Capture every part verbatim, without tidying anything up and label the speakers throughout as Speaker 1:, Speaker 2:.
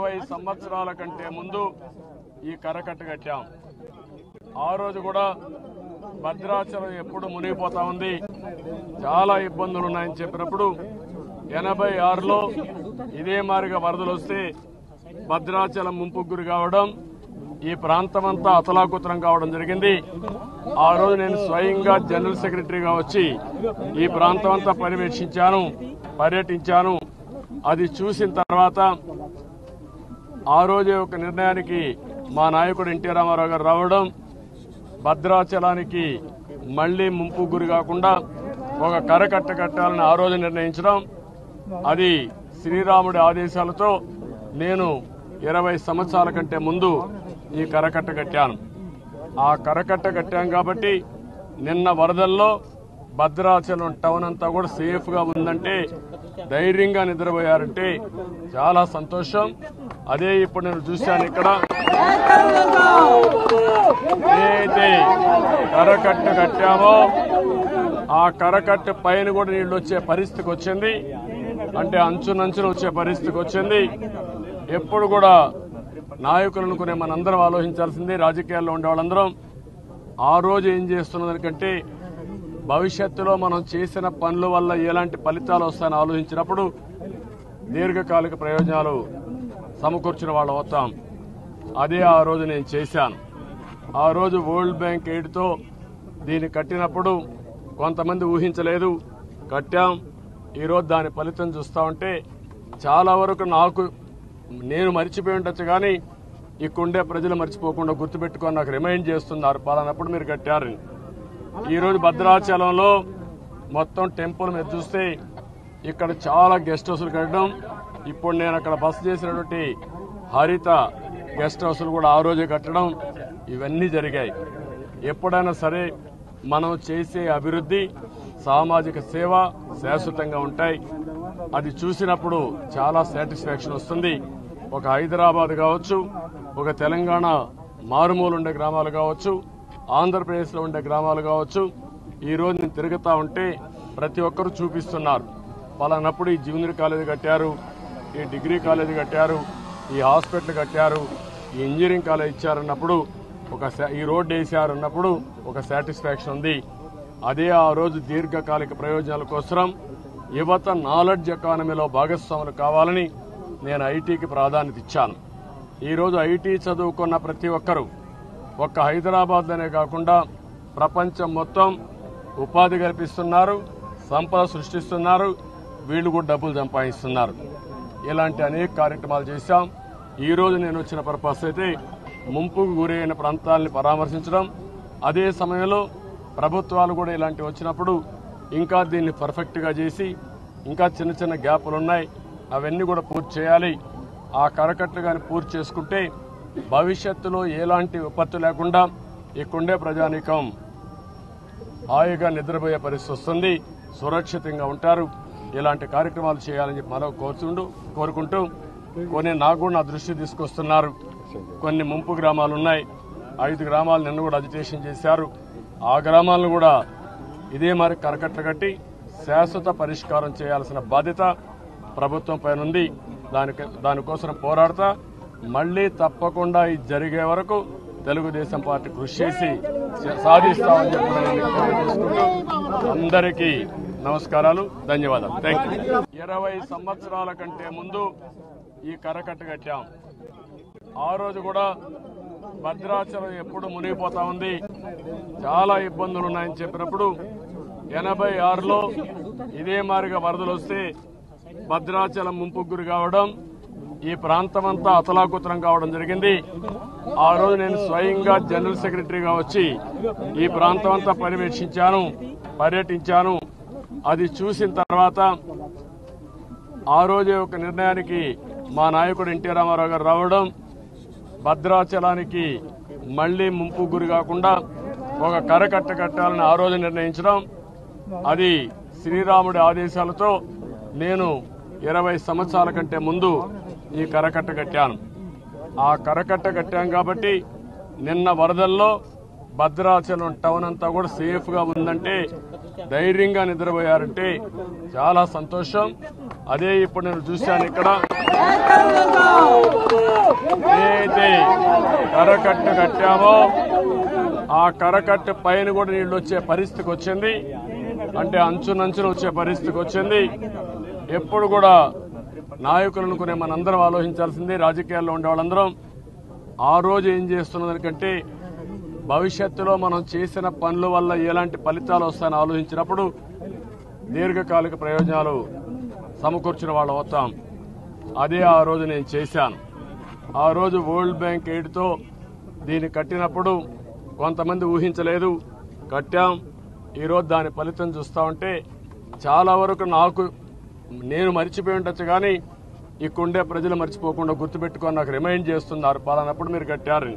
Speaker 1: ఇరవై సంవత్సరాల కంటే ముందు ఈ కరకట్ట కట్టాం. ఆ రోజు కూడా భద్రాచలం ఎప్పుడు మునిగిపోతా ఉంది, చాలా ఇబ్బందులు ఉన్నాయని చెప్పినప్పుడు ఎనభై ఆరులో ఇదే మారిగా వరదలు వస్తే భద్రాచలం ముంపుకు గురి కావడం, ఈ ప్రాంతమంతా అతలాకుతలం కావడం జరిగింది. ఆ రోజు నేను స్వయంగా జనరల్ సెక్రటరీగా వచ్చి ఈ ప్రాంతమంతా పర్యవేక్షించాను, పర్యటించాను. అది చూసిన తర్వాత ఆ రోజే ఒక నిర్ణయానికి మా నాయకుడు ఎన్టీ రామారావు గారు రావడం, భద్రాచలానికి మళ్లీ ముంపు గురి కాకుండా ఒక కరకట్ట కట్టాలని ఆ రోజు నిర్ణయించడం. అది శ్రీరాముడి ఆదేశాలతో నేను ఇరవై సంవత్సరాల కంటే ముందు ఈ కరకట్ట కట్టాను. ఆ కరకట్ట కట్టాం కాబట్టి నిన్న వరదల్లో భద్రాచలం టౌన్ అంతా కూడా సేఫ్ గా ఉందంటే, ధైర్యంగా నిద్రపోయారంటే చాలా సంతోషం. అదే ఇప్పుడు నేను చూశాను, ఇక్కడ ఏదైతే కరకట్ట కట్టామో ఆ కరకట్ట పైన కూడా నీళ్లు వచ్చే పరిస్థితికి వచ్చింది, అంటే అంచునంచున వచ్చే పరిస్థితికి వచ్చింది. ఎప్పుడు కూడా నాయకులు అనుకునే మనందరం ఆలోచించాల్సిందే, రాజకీయాల్లో ఉండే వాళ్ళందరం. ఆ రోజు ఏం చేస్తున్నదానికంటే భవిష్యత్తులో మనం చేసిన పనుల వల్ల ఎలాంటి ఫలితాలు వస్తాయని ఆలోచించినప్పుడు దీర్ఘకాలిక ప్రయోజనాలు సమకూర్చిన వాళ్ళు అవుతాం. అదే ఆ రోజు నేను చేశాను. ఆ రోజు వరల్డ్ బ్యాంక్ ఎయిడ్తో దీన్ని కట్టినప్పుడు కొంతమంది ఊహించలేదు, కట్టాం. ఈరోజు దాని ఫలితం చూస్తా ఉంటే చాలా వరకు నాకు నేను మర్చిపోయి ఉండొచ్చు, కానీ ఇక్కడుండే ప్రజలు మర్చిపోకుండా గుర్తుపెట్టుకొని నాకు రిమైండ్ చేస్తున్నారు, పలానప్పుడు మీరు కట్టారని. ఈరోజు భద్రాచలంలో మొత్తం టెంపుల్ మీద చూస్తే ఇక్కడ చాలా గెస్ట్ హౌస్లు కట్టడం, ఇప్పుడు నేను అక్కడ బస చేసినటువంటి హరిత గెస్ట్ హౌస్లు కూడా ఆ రోజే కట్టడం, ఇవన్నీ జరిగాయి. ఎప్పుడైనా సరే మనం చేసే అభివృద్ధి, సామాజిక సేవ శాశ్వతంగా ఉంటాయి. అది చూసినప్పుడు చాలా సాటిస్ఫాక్షన్ వస్తుంది. ఒక హైదరాబాద్ కావచ్చు, ఒక తెలంగాణ మారుమూలు ఉండే గ్రామాలు కావచ్చు, ఆంధ్రప్రదేశ్లో ఉండే గ్రామాలు కావచ్చు, ఈ రోజు నేను తిరుగుతా ఉంటే ప్రతి ఒక్కరూ చూపిస్తున్నారు, పలానప్పుడు ఈ జూనియర్ కాలేజీ కట్టారు, ఈ డిగ్రీ కాలేజీ కట్టారు, ఈ హాస్పిటల్ కట్టారు, ఈ ఇంజనీరింగ్ కాలేజ్ ఇచ్చారన్నప్పుడు, ఒక ఈ రోడ్డు వేసారన్నప్పుడు ఒక సాటిస్ఫాక్షన్ ఉంది. అదే ఆ రోజు దీర్ఘకాలిక ప్రయోజనాల కోసం యువత నాలెడ్జ్ ఎకానమీలో భాగస్వాములు కావాలని నేను ఐటీకి ప్రాధాన్యత ఇచ్చాను. ఈరోజు ఐటీ చదువుకున్న ప్రతి ఒక్కరూ ఒక్క హైదరాబాద్లోనే కాకుండా ప్రపంచం మొత్తం ఉపాధి కల్పిస్తున్నారు, సంపద సృష్టిస్తున్నారు, వీళ్ళు కూడా డబ్బులు సంపాదిస్తున్నారు. ఇలాంటి అనేక కార్యక్రమాలు చేశాం. ఈ రోజు నేను వచ్చిన పర్పస్ అయితే ముంపుకు గురైన ప్రాంతాలని పరామర్శించడం, అదే సమయంలో ప్రభుత్వాలు కూడా ఇలాంటివి వచ్చినప్పుడు ఇంకా దీన్ని పర్ఫెక్ట్గా చేసి, ఇంకా చిన్న చిన్న గ్యాపులు ఉన్నాయి, అవన్నీ కూడా పూర్తి చేయాలి. ఆ కరకట్లు కానీ పూర్తి చేసుకుంటే భవిష్యత్తులో ఎలాంటి విపత్తు లేకుండా ఇక్కడుండే ప్రజానీకం హాయిగా నిద్రపోయే పరిస్థితి వస్తుంది, సురక్షితంగా ఉంటారు. ఇలాంటి కార్యక్రమాలు చేయాలని చెప్పి మనం కోరుతుంటూ కోరుకుంటూ కొన్ని నాకు కూడా నా దృష్టి తీసుకొస్తున్నారు. కొన్ని ముంపు గ్రామాలు ఉన్నాయి, ఐదు గ్రామాలు నిన్న కూడా అజిటేషన్ చేశారు. ఆ గ్రామాలను కూడా ఇదే మరి కరకట్ట కట్టి శాశ్వత పరిష్కారం చేయాల్సిన బాధ్యత ప్రభుత్వం పైన ఉంది. దానికి దానికోసం పోరాడతా మళ్లీ తప్పకుండా ఇది జరిగే వరకు తెలుగుదేశం పార్టీ కృషి చేసి సాధిస్తామని చెప్పి అందరికీ నమస్కారాలు, ధన్యవాదాలు. Thank you. ఇరవై సంవత్సరాల కంటే ముందు ఈ కరకట్ట కట్టాం. ఆ రోజు కూడా భద్రాచలం ఎప్పుడు మునిగిపోతా ఉంది, చాలా ఇబ్బందులు ఉన్నాయని చెప్పినప్పుడు ఎనభై ఆరులో ఇదే మారిగా వరదలు వస్తే భద్రాచలం ముంపుకు గురి కావడం, ఈ ప్రాంతమంతా అతలాకుతలం కావడం జరిగింది. ఆ రోజు నేను స్వయంగా జనరల్ సెక్రటరీగా వచ్చి ఈ ప్రాంతమంతా పర్యవేక్షించాను, పర్యటించాను. అది చూసిన తర్వాత ఆ రోజే ఒక నిర్ణయానికి మా నాయకుడు ఎన్టీ రామారావు గారు రావడం, భద్రాచలానికి మళ్లీ ముంపు గురి కాకుండా ఒక కరకట్ట కట్టాలని ఆ రోజు నిర్ణయించడం. అది శ్రీరాముడి ఆదేశాలతో నేను ఇరవై సంవత్సరాల కంటే ముందు ఈ కరకట్ట కట్టాను. ఆ కరకట్ట కట్టాం కాబట్టి నిన్న వరదల్లో భద్రాచలం టౌన్ అంతా కూడా సేఫ్ గా ఉందంటే, ధైర్యంగా నిద్రపోయారంటే చాలా సంతోషం. అదే ఇప్పుడు నేను చూశాను, ఇక్కడ ఏదైతే కరకట్టు కట్టామో ఆ కరకట్టు పైన కూడా నీళ్లు వచ్చే పరిస్థితికి వచ్చింది. అంటే అంచునంచున వచ్చే పరిస్థితికి వచ్చింది. ఎప్పుడు కూడా నాయకులు అనుకునే మనందరం ఆలోచించాల్సింది, రాజకీయాల్లో ఉండే వాళ్ళందరం ఆ రోజు ఏం చేస్తున్నదానికంటే భవిష్యత్తులో మనం చేసిన పనుల వల్ల ఎలాంటి ఫలితాలు వస్తాయని ఆలోచించినప్పుడు దీర్ఘకాలిక ప్రయోజనాలు సమకూర్చిన వాళ్ళు అవుతాం. అదే ఆ రోజు నేను చేశాను. ఆ రోజు వరల్డ్ బ్యాంక్ ఎయిడ్తో దీన్ని కట్టినప్పుడు కొంతమంది ఊహించలేదు, కట్టాం. ఈరోజు దాని ఫలితం చూస్తూ ఉంటే చాలా వరకు నాకు నేను మర్చిపోయి ఉండొచ్చు, కానీ ఇక్కడుండే ప్రజలు మర్చిపోకుండా గుర్తుపెట్టుకొని నాకు రిమైండ్ చేస్తున్నారు, పలానప్పుడు మీరు కట్టారని.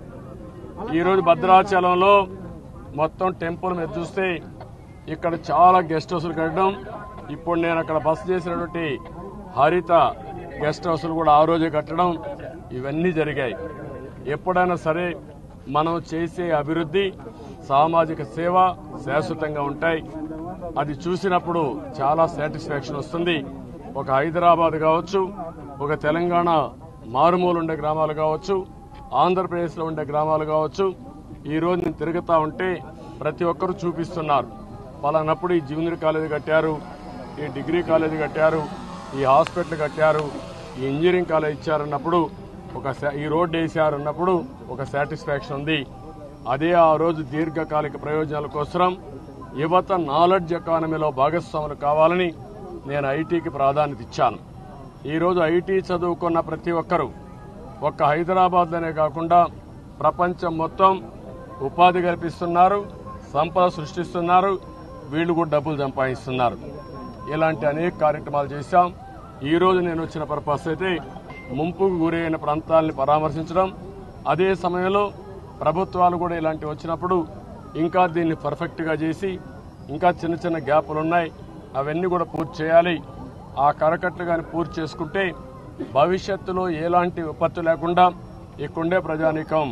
Speaker 1: ఈరోజు భద్రాచలంలో మొత్తం టెంపుల్ మీద చూస్తే ఇక్కడ చాలా గెస్ట్ హౌస్లు కట్టడం, ఇప్పుడు నేను అక్కడ బస చేసినటువంటి హరిత గెస్ట్ హౌస్లు కూడా ఆ రోజే కట్టడం, ఇవన్నీ జరిగాయి. ఎప్పుడైనా సరే మనం చేసే అభివృద్ధి, సామాజిక సేవ శాశ్వతంగా ఉంటాయి. అది చూసినప్పుడు చాలా సాటిస్ఫాక్షన్ వస్తుంది. ఒక హైదరాబాద్ కావచ్చు, ఒక తెలంగాణ మారుమూలు ఉండే గ్రామాలు కావచ్చు, ఆంధ్రప్రదేశ్లో ఉండే గ్రామాలు కావచ్చు, ఈరోజు నేను తిరుగుతూ ఉంటే ప్రతి ఒక్కరూ చూపిస్తున్నారు, పలానప్పుడు ఈ జూనియర్ కాలేజీ కట్టారు, ఈ డిగ్రీ కాలేజీ కట్టారు, ఈ హాస్పిటల్ కట్టారు, ఈ ఇంజనీరింగ్ కాలేజ్ ఇచ్చారన్నప్పుడు, ఒక ఈ రోడ్డు వేసారన్నప్పుడు ఒక సాటిస్ఫాక్షన్ ఉంది. అదే ఆ రోజు దీర్ఘకాలిక ప్రయోజనాల కోసం యువత నాలెడ్జ్ ఎకానమీలో భాగస్వాములు కావాలని నేను ఐటీకి ప్రాధాన్యత ఇచ్చాను. ఈరోజు ఐటీ చదువుకున్న ప్రతి ఒక్కరూ ఒక్క హైదరాబాద్లోనే కాకుండా ప్రపంచం మొత్తం ఉపాధి కల్పిస్తున్నారు, సంపద సృష్టిస్తున్నారు, వీళ్ళు కూడా డబ్బులు సంపాదిస్తున్నారు. ఇలాంటి అనేక కార్యక్రమాలు చేశాం. ఈరోజు నేను వచ్చిన పర్పస్ అయితే ముంపుకు గురైన ప్రాంతాలని పరామర్శించడం, అదే సమయంలో ప్రభుత్వాలు కూడా ఇలాంటివి వచ్చినప్పుడు ఇంకా దీన్ని పర్ఫెక్ట్గా చేసి, ఇంకా చిన్న చిన్న గ్యాపులు ఉన్నాయి, అవన్నీ కూడా పూర్తి చేయాలి. ఆ కరకట్లు కానీ పూర్తి చేసుకుంటే భవిష్యత్తులో ఎలాంటి విపత్తు లేకుండా ఇక్కడుండే ప్రజానీకం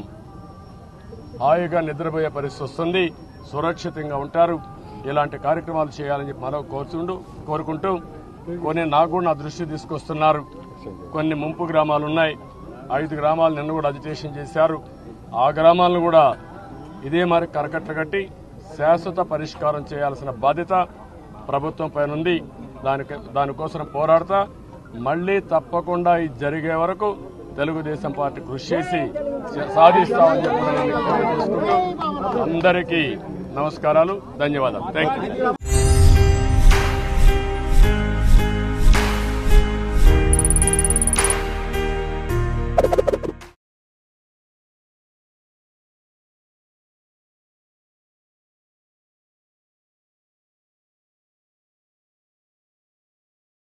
Speaker 1: హాయిగా నిద్రపోయే పరిస్థితి వస్తుంది, సురక్షితంగా ఉంటారు. ఇలాంటి కార్యక్రమాలు చేయాలని చెప్పి మరో కోరుతుంటూ కోరుకుంటూ కొన్ని నాకు కూడా నా దృష్టి తీసుకొస్తున్నారు. కొన్ని ముంపు గ్రామాలు ఉన్నాయి, ఐదు గ్రామాలు నిన్న కూడా అజిటేషన్ చేశారు. ఆ గ్రామాలను కూడా ఇదే మరి కరకట్ల కట్టి శాశ్వత పరిష్కారం చేయాల్సిన బాధ్యత ప్రభుత్వం పైన ఉంది. దానికి దానికోసం పోరాడతా మళ్లీ తప్పకుండా ఇది జరిగే వరకు తెలుగుదేశం పార్టీ కృషి చేసి సాధిస్తామని చెప్పి నేను తెలియజేసుకుంటూ అందరికీ నమస్కారాలు, ధన్యవాదాలు. Thank you.